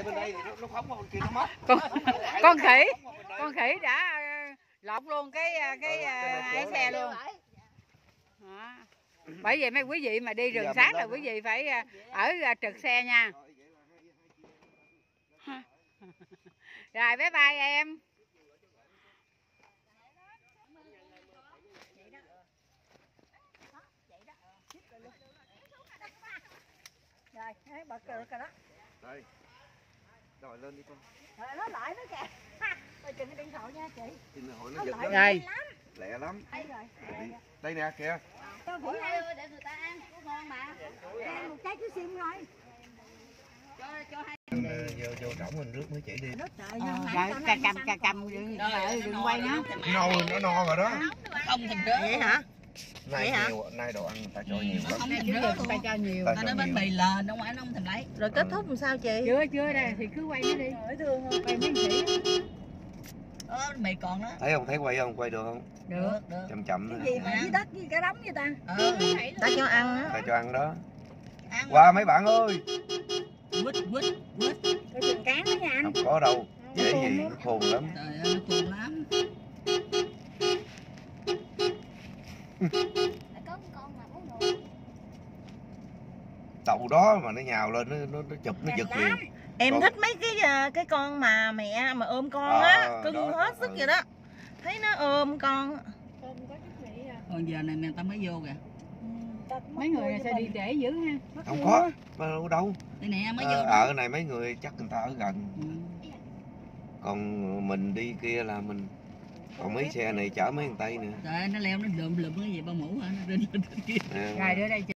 bên đây thì nó phóng qua bên kia nó mất. Con khỉ đã lọt luôn cái ái xe luôn. Đó. Bởi vậy mấy quý vị mà đi rừng sáng là quý vị phải ở trực xe nha. Rồi bye bye em. Rồi, bật được rồi đó. Đây. Rồi lên đi con. Rồi nó lại nó kìa. Rồi chừng cái điện thoại nha chị. Điện thoại nó giật Rồi. Lẹ lắm. Đây rồi. Đây nè kìa. Cho Vĩ ăn để người ta ăn, có ngon mà. Ăn một trái chuối xiêm thôi. Cho hai Vô trỏng mình rước mới chỉ đi. Rồi cầm đừng quay nó. Nó no rồi đó. không thèm rớt. Vậy hả? Nay đồ ăn người ta cho nhiều lắm. Không thèm rớt luôn. Ta cho nhiều. Ta nói bánh mì lên, đâu phải nó không thèm lấy. Rồi kết thúc làm sao chị? Chưa đây thì cứ quay nó đi. Thương không? Quay mấy khỉ. Mì còn đó. Thấy không? Thấy quay không? Quay được không? Được. Chậm chậm thôi. Gì mà dưới đất với cả đống vậy ta? Ta cho ăn á. Ta cho ăn đó. Qua mấy bạn ơi. Quýt. Có chừng cán đó nha anh. Không có đâu. Dễ gì, nó khôn lắm. Trời ơi, nó khôn lắm. Đầu đó mà nó nhào lên nó chụp nó giật liền. Em thích mấy cái con mà mẹ mà ôm con á, cưng đó, hết sức vậy đó. Thấy nó ôm con. Còn giờ này người ta mới vô kìa. Mấy người này sao đi trễ dữ ha? Không có, mà đâu. Đây nè mới vô. Ở này mấy người chắc người ta ở gần. Ừ. Còn mình đi kia là mình. Còn mấy xe này chở mấy thằng Tây nè. Trời ơi, nó leo nó lượm cái gì ba mũ hả? Nó trên kia. Rồi đưa đây.